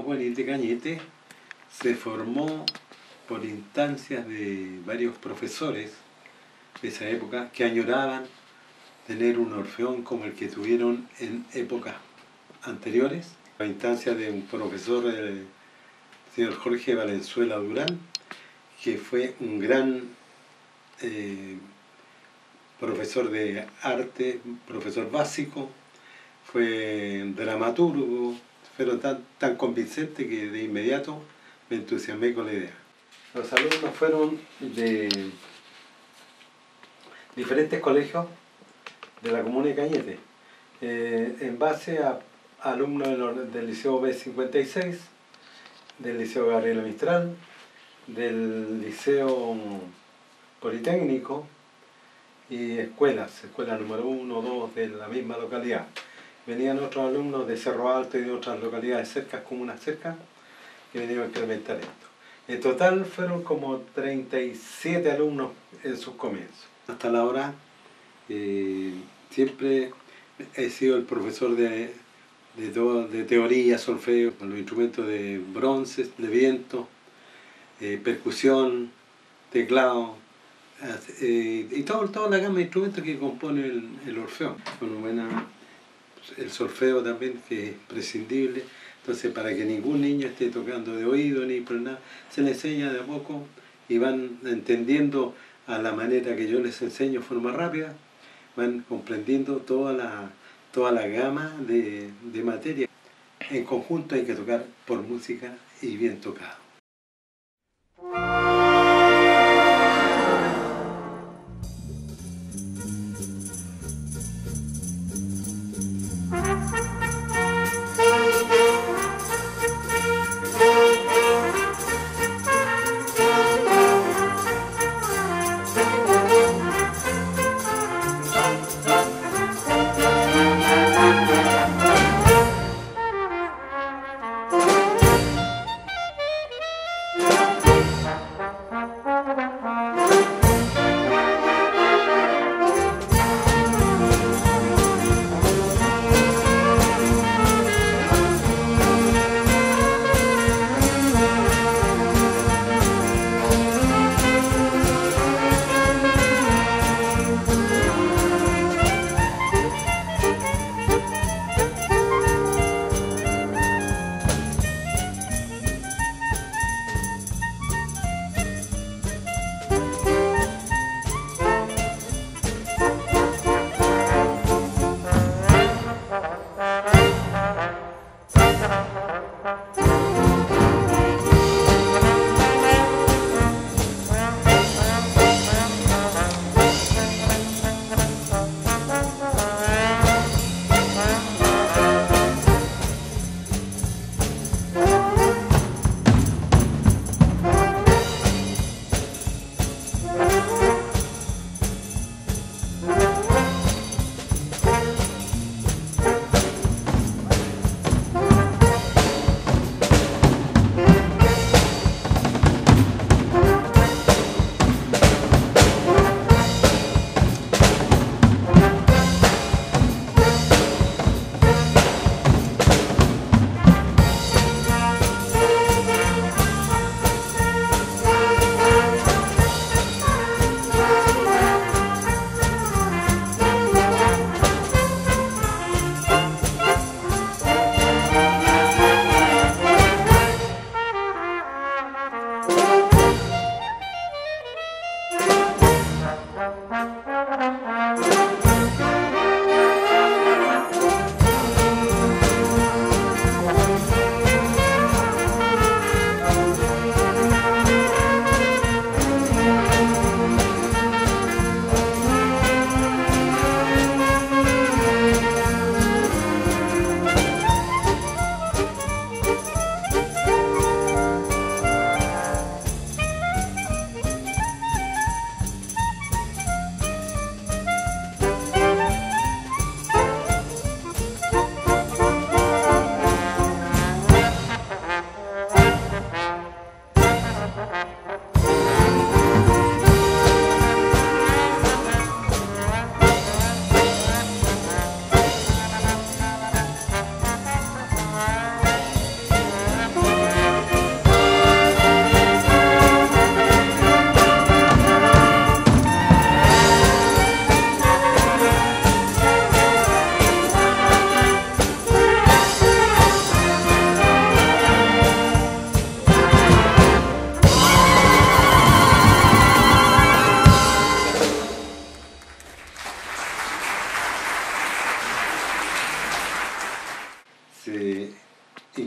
Juvenil de Cañete se formó por instancias de varios profesores de esa época que añoraban tener un orfeón como el que tuvieron en épocas anteriores. A instancia de un profesor, el señor Jorge Valenzuela Durán, que fue un gran profesor de arte, profesor básico, fue dramaturgo, pero tan convincente que de inmediato me entusiasmé con la idea. Los alumnos fueron de diferentes colegios de la comuna de Cañete, en base a alumnos del Liceo B56, del Liceo Gabriela Mistral, del Liceo Politécnico y escuela número 1, 2 de la misma localidad. Venían otros alumnos de Cerro Alto y de otras localidades cercas, comunas cercas, que venían a incrementar esto. En total fueron como 37 alumnos en sus comienzos. Hasta la hora siempre he sido el profesor de teoría, solfeo, con los instrumentos de bronce, de viento, percusión, teclado, y toda la gama de instrumentos que compone el orfeón. El solfeo también, que es prescindible. Entonces, para que ningún niño esté tocando de oído ni por nada, se les enseña de a poco y van entendiendo a la manera que yo les enseño de forma rápida, van comprendiendo toda la gama de materia. En conjunto hay que tocar por música y bien tocado.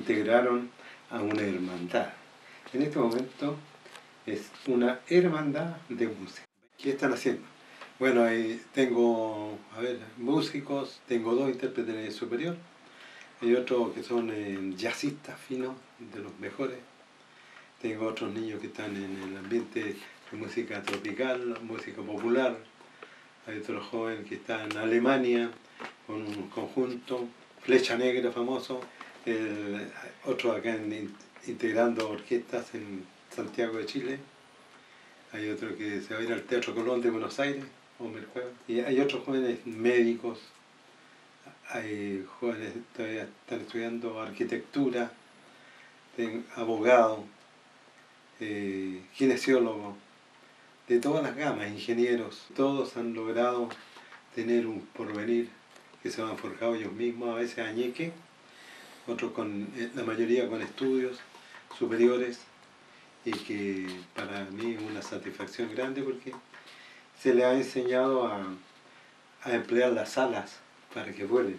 integraron a una hermandad. En este momento es una hermandad de música. ¿Qué están haciendo? Bueno, ahí tengo, músicos, tengo 2 intérpretes de superior, hay otros que son jazzistas finos, de los mejores. Tengo otros niños que están en el ambiente de música tropical, música popular. Hay otro joven que está en Alemania con un conjunto, Flecha Negra famoso. Otro acá integrando orquestas en Santiago de Chile. Hay otro que se va a ir al Teatro Colón de Buenos Aires, y hay otros jóvenes médicos. Hay jóvenes que todavía están estudiando arquitectura, abogados, kinesiólogos, de todas las gamas, ingenieros. Todos han logrado tener un porvenir que se han forjado ellos mismos, a veces añeque, otros la mayoría con estudios superiores, y que para mí es una satisfacción grande porque se les ha enseñado a emplear las alas para que vuelen.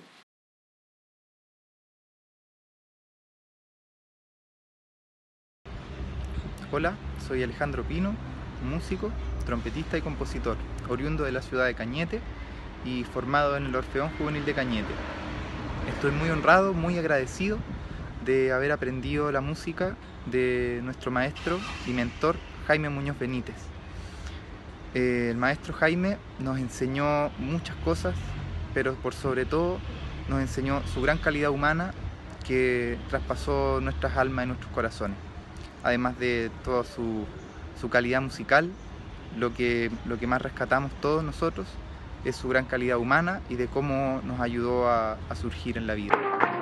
Hola, soy Alejandro Pino, músico, trompetista y compositor, oriundo de la ciudad de Cañete y formado en el Orfeón Juvenil de Cañete. Estoy muy honrado, muy agradecido de haber aprendido la música de nuestro maestro y mentor Jaime Muñoz Benítez. El maestro Jaime nos enseñó muchas cosas, pero por sobre todo nos enseñó su gran calidad humana que traspasó nuestras almas y nuestros corazones. Además de toda su calidad musical, lo que más rescatamos todos nosotros es su gran calidad humana y de cómo nos ayudó a surgir en la vida.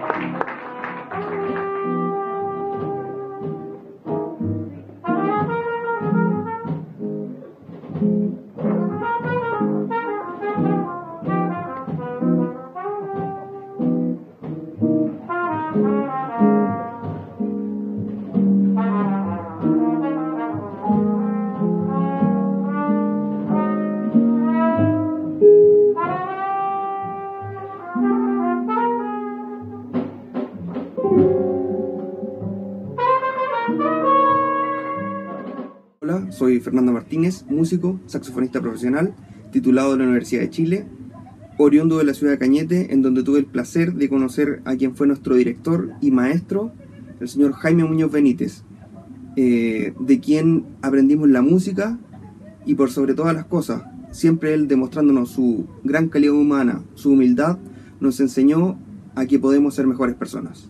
Hola, soy Fernando Martínez, músico, saxofonista profesional, titulado de la Universidad de Chile, oriundo de la ciudad de Cañete, en donde tuve el placer de conocer a quien fue nuestro director y maestro, el señor Jaime Muñoz Benítez, de quien aprendimos la música y por sobre todas las cosas, siempre él demostrándonos su gran calidad humana, su humildad, nos enseñó a que podemos ser mejores personas.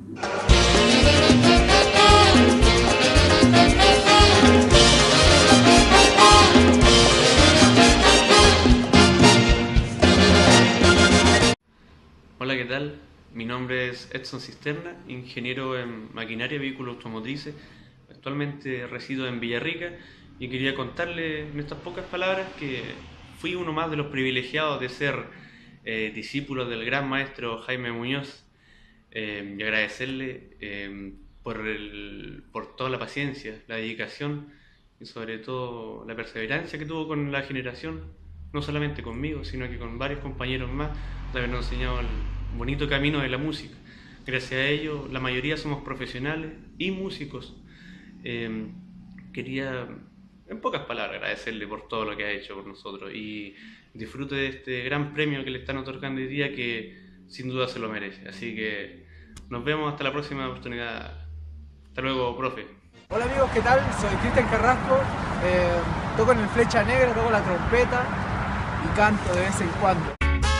Hola, ¿qué tal? Mi nombre es Edson Cisterna, ingeniero en maquinaria y vehículos automotrices. Actualmente resido en Villarrica y quería contarle en estas pocas palabras que fui uno más de los privilegiados de ser discípulo del gran maestro Jaime Muñoz, y agradecerle por toda la paciencia, la dedicación y sobre todo la perseverancia que tuvo con la generación, no solamente conmigo, sino que con varios compañeros más, de habernos enseñado el bonito camino de la música. Gracias a ello, la mayoría somos profesionales y músicos. Quería, en pocas palabras, agradecerle por todo lo que ha hecho por nosotros y disfrute de este gran premio que le están otorgando hoy día, que sin duda se lo merece. Así que nos vemos hasta la próxima oportunidad. Hasta luego, profe. Hola amigos, ¿qué tal? Soy Cristian Carrasco, toco en el Flecha Negra, toco la trompeta y canto de vez en cuando.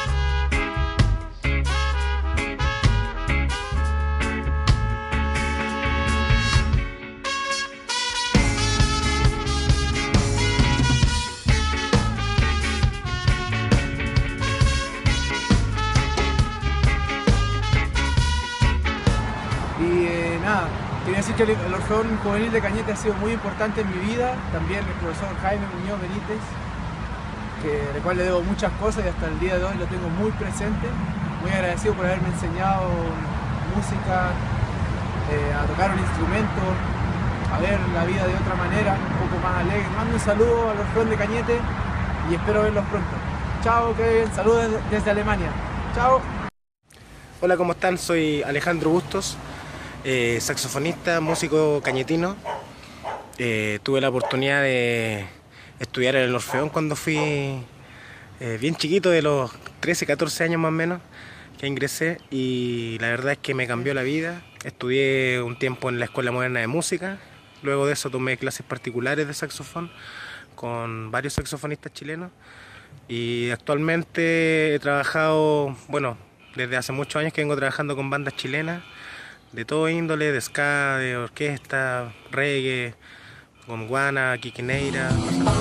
Quería decir que el Orfeón Juvenil de Cañete ha sido muy importante en mi vida, también el profesor Jaime Muñoz Benítez, del cual le debo muchas cosas y hasta el día de hoy lo tengo muy presente. Muy agradecido por haberme enseñado música, a tocar un instrumento, a ver la vida de otra manera, un poco más alegre. Mando un saludo al Orfeón de Cañete y espero verlos pronto. Chao, que bien, saludos desde Alemania. Chao. Hola, ¿cómo están? Soy Alejandro Bustos. Saxofonista, músico cañetino. Tuve la oportunidad de estudiar en el Orfeón cuando fui bien chiquito, de los 13, 14 años más o menos, que ingresé, y la verdad es que me cambió la vida. Estudié un tiempo en la Escuela Moderna de Música, luego de eso tomé clases particulares de saxofón con varios saxofonistas chilenos, y actualmente he trabajado, bueno, desde hace muchos años que vengo trabajando con bandas chilenas de todo índole, de ska, de orquesta, reggae, con guana, quiquineira.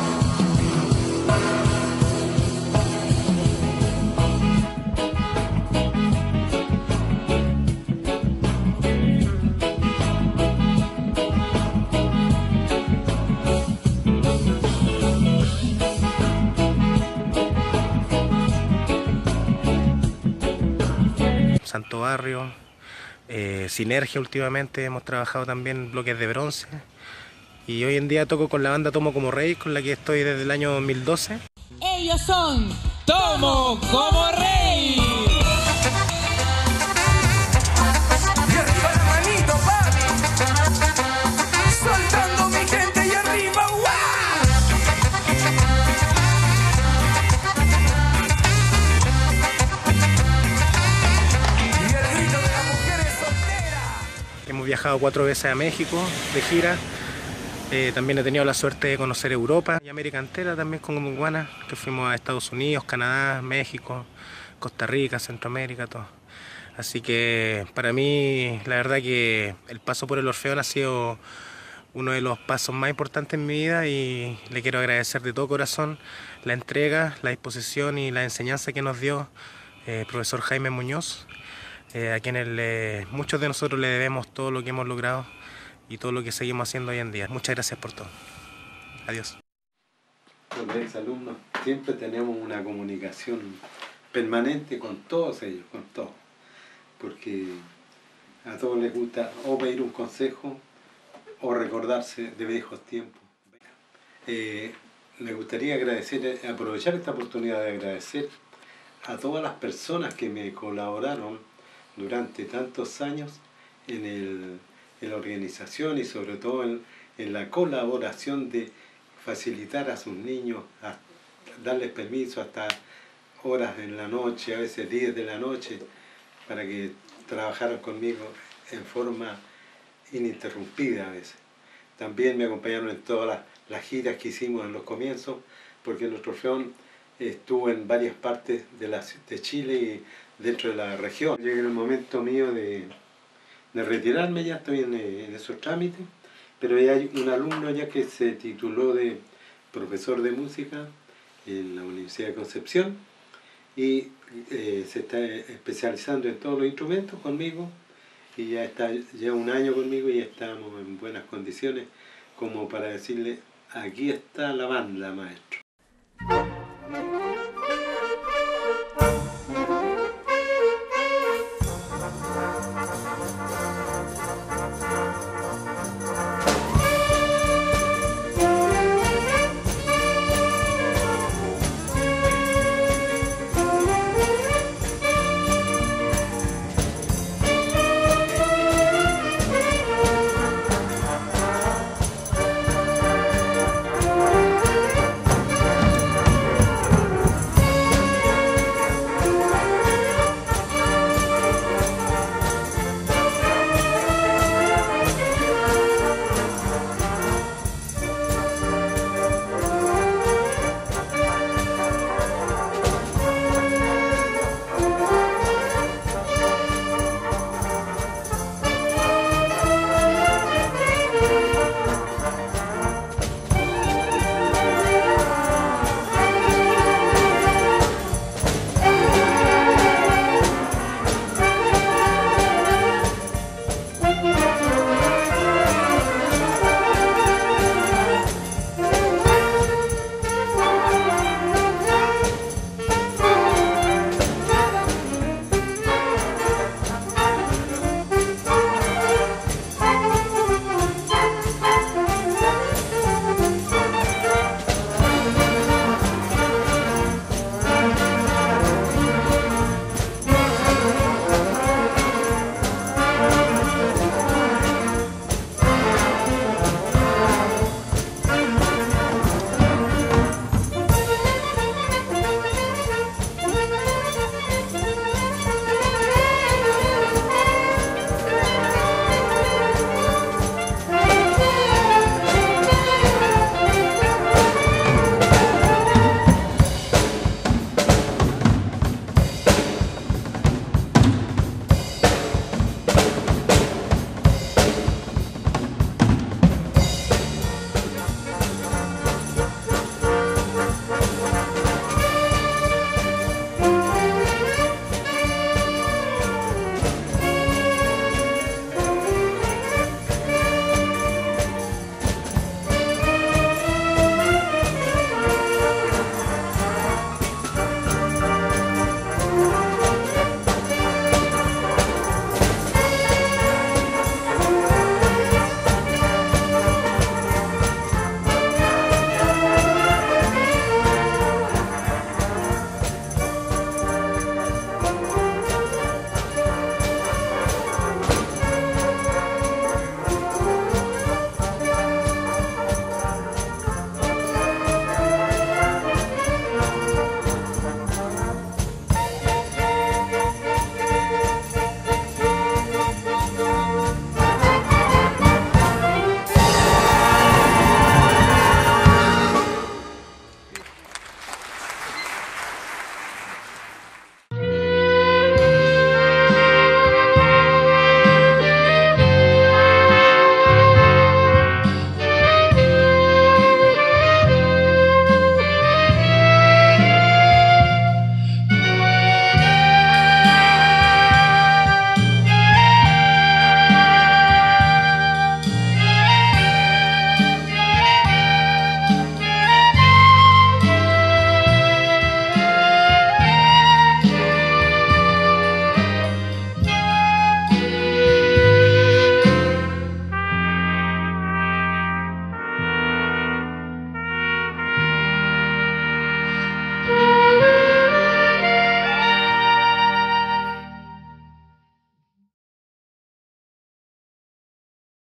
Santo Barrio, Sinergia últimamente, hemos trabajado también bloques de bronce, y hoy en día toco con la banda Tomo como Rey, con la que estoy desde el año 2012. Ellos son Tomo como Rey. Y arriba la manito, papi. Soltando mi gente y arriba, ¡guau! Y el grito de las mujeres solteras. Hemos viajado 4 veces a México de gira. También he tenido la suerte de conocer Europa y América entera también con Guana, que fuimos a Estados Unidos, Canadá, México, Costa Rica, Centroamérica, todo. Así que para mí la verdad que el paso por el Orfeón ha sido uno de los pasos más importantes en mi vida, y le quiero agradecer de todo corazón la entrega, la disposición y la enseñanza que nos dio el profesor Jaime Muñoz, a quien muchos de nosotros le debemos todo lo que hemos logrado y todo lo que seguimos haciendo hoy en día. Muchas gracias por todo. Adiós. Con los exalumnos siempre tenemos una comunicación permanente con todos ellos, con todos, porque a todos les gusta o pedir un consejo o recordarse de viejos tiempos. Me gustaría aprovechar esta oportunidad de agradecer a todas las personas que me colaboraron durante tantos años en la organización, y sobre todo en la colaboración de facilitar a sus niños, a darles permiso hasta horas en la noche, a veces 10 de la noche, para que trabajaran conmigo en forma ininterrumpida a veces. También me acompañaron en todas las giras que hicimos en los comienzos, porque nuestro Orfeón estuvo en varias partes de Chile y dentro de la región. Llegué en el momento mío de retirarme, ya estoy en esos trámites, pero ya hay un alumno ya que se tituló de profesor de música en la Universidad de Concepción, y se está especializando en todos los instrumentos conmigo, y ya lleva un año conmigo y ya estamos en buenas condiciones como para decirle: aquí está la banda, maestro.